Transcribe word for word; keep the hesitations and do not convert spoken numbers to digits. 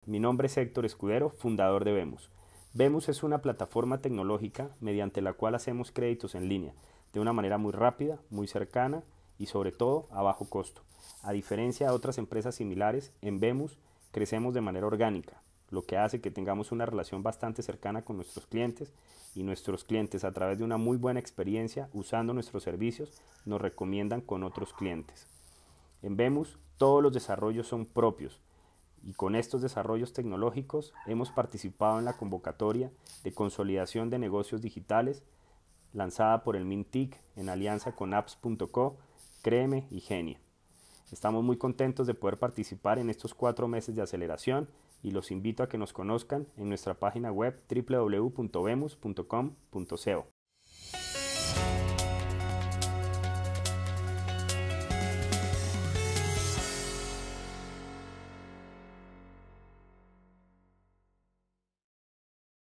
Mi nombre es Héctor Escudero, fundador de Vemos. Vemos es una plataforma tecnológica mediante la cual hacemos créditos en línea de una manera muy rápida, muy cercana y sobre todo a bajo costo. A diferencia de otras empresas similares, en Vemos crecemos de manera orgánica, lo que hace que tengamos una relación bastante cercana con nuestros clientes y nuestros clientes, a través de una muy buena experiencia usando nuestros servicios, nos recomiendan con otros clientes. En Vemos todos los desarrollos son propios y con estos desarrollos tecnológicos hemos participado en la convocatoria de consolidación de negocios digitales lanzada por el MINTIC en alianza con apps punto co, Créeme y Genia. Estamos muy contentos de poder participar en estos cuatro meses de aceleración y los invito a que nos conozcan en nuestra página web w w w punto vemos punto com punto co.